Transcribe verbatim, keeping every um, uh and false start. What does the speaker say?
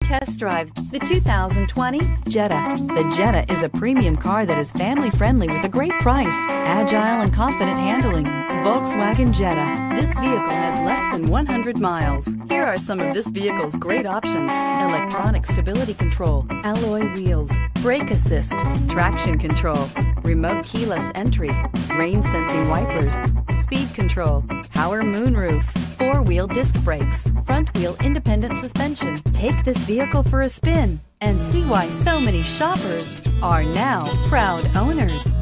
test drive the two thousand twenty Jetta. The Jetta is a premium car that is family-friendly with a great price, agile and confident handling. Volkswagen Jetta. This vehicle has less than one hundred miles. Here are some of this vehicle's great options: electronic stability control, alloy wheels, brake assist, traction control, remote keyless entry, rain sensing wipers, speed control, power moonroof, four-wheel disc brakes, front-wheel independent suspension. Take this vehicle for a spin and see why so many shoppers are now proud owners.